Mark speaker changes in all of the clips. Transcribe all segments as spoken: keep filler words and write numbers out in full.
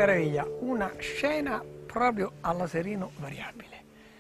Speaker 1: meraviglia, una scena proprio alla Serino variabile.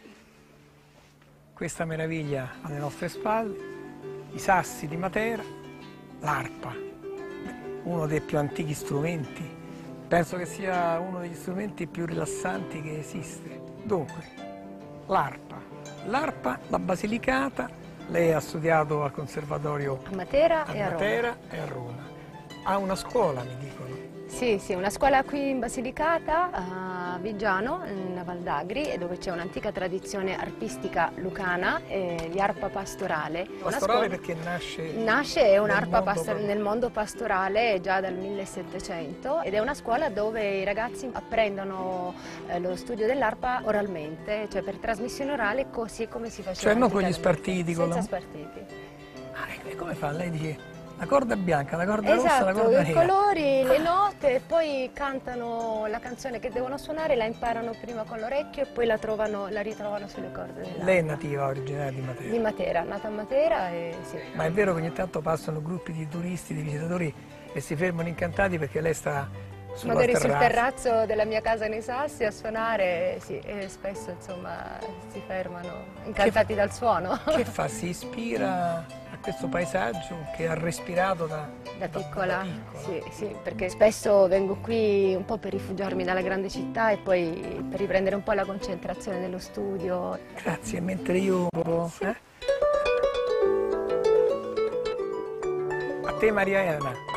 Speaker 1: Questa meraviglia alle nostre spalle, i sassi di Matera, l'arpa, uno dei più antichi strumenti. Penso che sia uno degli strumenti più rilassanti che esiste. Dunque, l'arpa. L'arpa, la Basilicata, lei ha studiato al conservatorio
Speaker 2: A Matera
Speaker 1: a
Speaker 2: e a Roma.
Speaker 1: Matera e a Roma. Ha una scuola, mi dicono.
Speaker 2: Sì, sì, una scuola qui in Basilicata, a Viggiano, in Val d'Agri, dove c'è un'antica tradizione arpistica lucana, eh, di arpa pastorale.
Speaker 1: Pastorale perché nasce...
Speaker 2: Nasce un'arpa
Speaker 1: nel mondo
Speaker 2: pastor
Speaker 1: proprio.
Speaker 2: nel mondo pastorale già dal millesettecento ed è una scuola dove i ragazzi apprendono eh, lo studio dell'arpa oralmente, cioè per trasmissione orale, così come si faceva
Speaker 1: Cioè non con gli
Speaker 2: anticamente.
Speaker 1: spartiti, con
Speaker 2: Senza
Speaker 1: la...
Speaker 2: spartiti.
Speaker 1: Ah, e come fa? Lei dice la corda bianca, la corda rossa, la
Speaker 2: Esatto,
Speaker 1: corda
Speaker 2: i
Speaker 1: nera.
Speaker 2: colori, le note, e poi cantano la canzone che devono suonare, la imparano prima con l'orecchio e poi la, trovano, la ritrovano sulle corde dell'arpa.
Speaker 1: Lei è nativa, originaria di Matera.
Speaker 2: Di Matera, nata a Matera e sì.
Speaker 1: Ma è vero che ogni tanto passano gruppi di turisti, di visitatori e si fermano incantati perché lei sta sulla
Speaker 2: Magari sul
Speaker 1: terrazza.
Speaker 2: terrazzo della mia casa nei Sassi a suonare, sì, e spesso insomma si fermano incantati dal suono.
Speaker 1: Che fa? Si ispira a questo paesaggio che ha respirato da,
Speaker 2: Da piccola,
Speaker 1: da piccola.
Speaker 2: sì, sì, perché spesso vengo qui un po' per rifugiarmi dalla grande città e poi per riprendere un po' la concentrazione nello studio.
Speaker 1: Grazie, mentre io... Eh? A te Maria Elena.